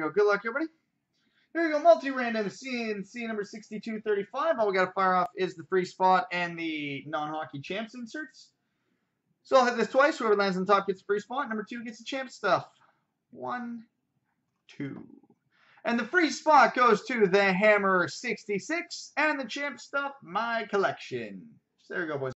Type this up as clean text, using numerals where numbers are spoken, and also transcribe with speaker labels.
Speaker 1: go. Good luck, everybody. Here we go. Multi-random C&C number 6235. All we got to fire off is the free spot and the non-hockey champs inserts. So I'll hit this twice. Whoever lands on top gets the free spot. Number 2 gets the champ stuff. 1, 2. And the free spot goes to the Hammer 66. And the champ stuff, my collection. So there we go, boys.